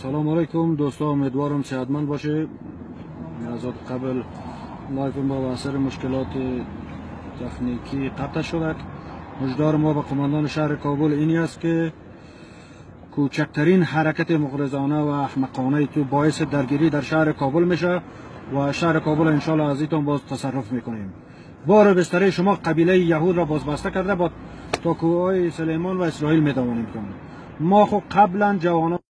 سلام علیکم دوستان، امیدوارم صحتمند باشه. از قبل لایف ما به اثر مشکلات تکنیکی قطع شد. هشدار ما به قماندان شهر کابل اینی است که کوچکترین حرکت مغرضانه و احمقانه تو باعث درگیری در شهر کابل میشه و شهر کابل انشالله از ایتون باز تصرف میکنیم. بار بستره شما قبیله یهود را بازبسته کرده با تاکوهای سلیمان و اسرائیل میتوانیم کنیم. ما خب قبلا جوانان